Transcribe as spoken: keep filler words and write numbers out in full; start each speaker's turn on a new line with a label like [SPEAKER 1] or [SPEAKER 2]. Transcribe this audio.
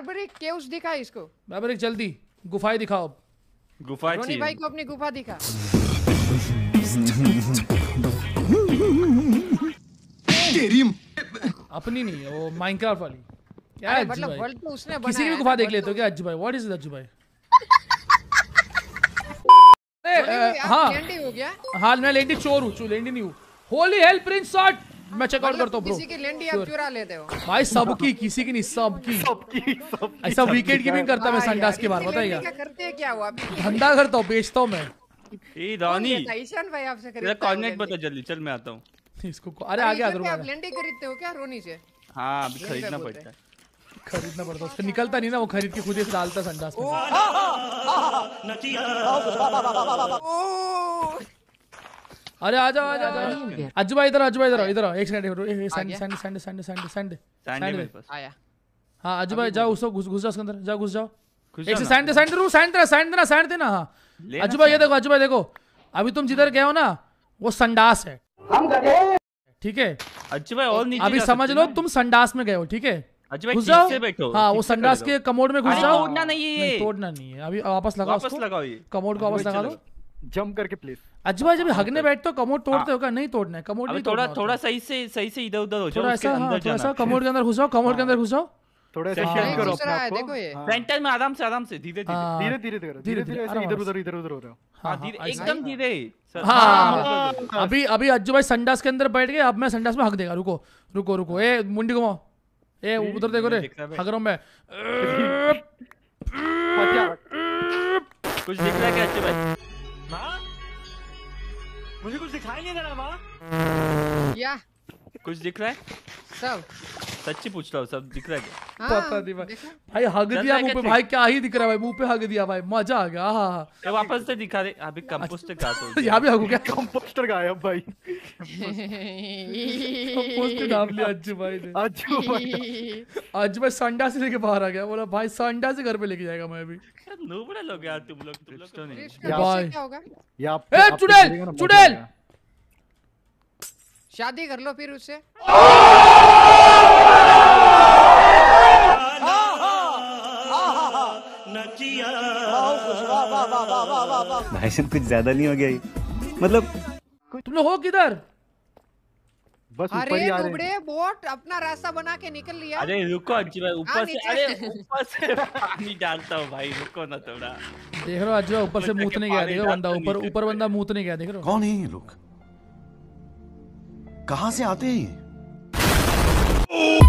[SPEAKER 1] Barbaric caves दिखा इसको।
[SPEAKER 2] Barbaric जल्दी गुफाएं दिखाओ।
[SPEAKER 3] गुफाएं
[SPEAKER 1] रोनी भाई को अपनी गुफा दिखा।
[SPEAKER 4] तेरी
[SPEAKER 2] अपनी नहीं है वो माइनक्राफ्ट वाली। क्या
[SPEAKER 1] अरे
[SPEAKER 2] अज्जू
[SPEAKER 1] मतलब
[SPEAKER 2] भाई
[SPEAKER 1] वर्ल्ड तो उसने बनाया।
[SPEAKER 2] किसी की भी गुफा देख लेते हो क्या अज्जू भाई? व्हाट इज इट अज्जू भाई? हाँ
[SPEAKER 1] लेंडी हो गया।
[SPEAKER 2] हाँ मैं लेंडी चोर हूँ, लेंडी नहीं हूँ। होली हेल प्रिंस शॉट मैं चेकआउट करता हूँ ब्रो।
[SPEAKER 1] किसी की लेंडी आप चुरा लेते हो
[SPEAKER 2] भाई सबकी, किसी की नहीं सबकी।
[SPEAKER 3] सबकी
[SPEAKER 2] ऐसा वीकेंड गेमिंग करता मैं संडास के बाहर बताइएगा।
[SPEAKER 1] क्या करते हैं क्या हुआ?
[SPEAKER 2] धंधा करता हूँ, बेचता हूँ मैं।
[SPEAKER 3] ए रानी
[SPEAKER 1] ईशान भाई आपसे
[SPEAKER 3] तेरा कॉर्नेट बता जल्दी, चल मैं आता हूँ
[SPEAKER 2] इसको। अरे आगे आ
[SPEAKER 1] आप लेंडी खरीदते हो क्या रोनी से?
[SPEAKER 3] हाँ अभी खरीदना पड़ता है।
[SPEAKER 2] खरीदना पड़ता है उसका, निकलता नहीं ना वो, खरीद के खुद ही डालता संडास में। अरे आ जाओ आ जाओ अज्जू भाई इधर, अज्जू भाई इधर इधर एक second. Sand sand sand sand sand sand
[SPEAKER 3] sand मेरे पास
[SPEAKER 1] आया।
[SPEAKER 2] हाँ अज्जू भाई जाओ, उसको घुस घुस जाओ उसके अंदर, जाओ घुस जाओ।
[SPEAKER 3] खुश
[SPEAKER 2] एक से सैंड सैंड रू सैंड देना सैंड देना सैंड देना। हाँ अज्जू भाई ये देखो, अज्जू भाई देखो अभी तुम जिधर गए हो ना वो संडास है, ठीक है
[SPEAKER 3] अज्जू भाई और नीचे
[SPEAKER 2] अभी समझ लो तुम संडास में गए हो, ठीक है
[SPEAKER 3] अज्जू भाई
[SPEAKER 2] घुस
[SPEAKER 3] ठीक
[SPEAKER 2] जाओ।
[SPEAKER 3] से बैठो।
[SPEAKER 2] हाँ वो संडास के कमोड में घुस जाओ।
[SPEAKER 3] तोड़ना नहीं है ये,
[SPEAKER 2] तोड़ना नहीं है अभी, वापस लगाओ
[SPEAKER 3] वापस लगाओ ये
[SPEAKER 2] कमोड को, वापस लगा दो।
[SPEAKER 5] जंप करके प्लीज।
[SPEAKER 2] अज्जू भाई जब हगने बैठते हो कमोड तोड़ते हो क्या? नहीं तोड़ना है कमोड, नहीं
[SPEAKER 3] थोड़ा
[SPEAKER 2] तोड़ना
[SPEAKER 3] थोड़ा सही से सही से इधर उधर हो जाओ,
[SPEAKER 2] थोड़ा
[SPEAKER 3] उसके
[SPEAKER 2] ऐसा, हाँ
[SPEAKER 3] अंदर
[SPEAKER 2] थोड़ा सा
[SPEAKER 3] जाना।
[SPEAKER 2] कमोड के अंदर घुस जाओ, कमोड के अंदर घुस जाओ।
[SPEAKER 5] थोड़ा ऐसा
[SPEAKER 3] हाँ,
[SPEAKER 5] शेयर करो
[SPEAKER 1] दूसरा
[SPEAKER 5] अपने
[SPEAKER 1] है,
[SPEAKER 5] आप को।
[SPEAKER 1] देखो ये।
[SPEAKER 5] हाँ।
[SPEAKER 3] सेंटर में आराम से आराम से धीरे धीरे
[SPEAKER 2] हाँ,
[SPEAKER 5] धीरे धीरे धीरे धीरे धीरे ऐसे इधर उधर इधर उधर हो रहे हो।
[SPEAKER 3] हाँ धीरे एकदम धीरे।
[SPEAKER 2] हाँ अभी अभी अज्जू भाई संडास के अंदर बैठ गए, अब मैं संडास में हक देगा। रुको रुको रुको, ए मुंडी घुमाओ, ए उधर देखो रे, हक रहा हूं मैं।
[SPEAKER 3] कुछ दिख रहा है क्या अज्जू भाई?
[SPEAKER 6] मुझे कुछ दिखाई नहीं दे रहा माँ।
[SPEAKER 1] क्या
[SPEAKER 3] कुछ दिख रहा है?
[SPEAKER 1] सब
[SPEAKER 3] सच्ची पूछ रहा हूँ, सब दिख रहा है क्या?
[SPEAKER 1] हाँ,
[SPEAKER 2] पता नहीं भाई,
[SPEAKER 1] देखो।
[SPEAKER 2] भाई हग
[SPEAKER 3] चल
[SPEAKER 2] दिया
[SPEAKER 3] रहा है
[SPEAKER 2] मुंह पे
[SPEAKER 3] क्या?
[SPEAKER 2] भाई, क्या ही दिख रहा है भाई, मुंह पे हग दिया भाई, मजा आ गया। हाँ हाँ
[SPEAKER 3] ये वापस से दिखा दे। अभी कंपोस्टर का तो
[SPEAKER 2] यहाँ भी हगू क्या?
[SPEAKER 5] कंपोस्टर गायब भाई।
[SPEAKER 2] पोस्ट नाम लिया अज्जू भाई ने।
[SPEAKER 5] अज्जू भाई
[SPEAKER 2] अज्जू भाई संडा से लेके बाहर आ गया, बोला भाई संडा से घर पे लेके जाएगा मैं अभी।
[SPEAKER 3] नूबड़ा लोग यार तुम लोग, तुम लोग तो नहीं।
[SPEAKER 1] इसका
[SPEAKER 2] भाई।
[SPEAKER 1] उससे क्या होगा?
[SPEAKER 5] ये आप
[SPEAKER 2] ए चुड़ैल चुड़ैल,
[SPEAKER 1] शादी कर लो फिर उससे।
[SPEAKER 7] भाई साहब कुछ ज्यादा नहीं हो गया ये? मतलब
[SPEAKER 2] तुम लोग हो किधर?
[SPEAKER 5] बस ऊपर
[SPEAKER 1] अरे
[SPEAKER 5] ही आ रहे हैं।
[SPEAKER 1] टुकड़े बोट अपना रास्ता बना के निकल लिया।
[SPEAKER 3] अरे रुको अज्जू भाई, ऊपर
[SPEAKER 1] हाँ,
[SPEAKER 3] से
[SPEAKER 1] नीचे।
[SPEAKER 3] अरे ऊपर से पानी डालता हूँ भाई, रुको ना थोड़ा।
[SPEAKER 2] देख रहे हो अज्जू भाई ऊपर से मूतने गया, देखो बंदा ऊपर ऊपर बंदा मूतने गया, देख रहे हो?
[SPEAKER 4] कौन है ये लोग? कहाँ से आते हैं ये?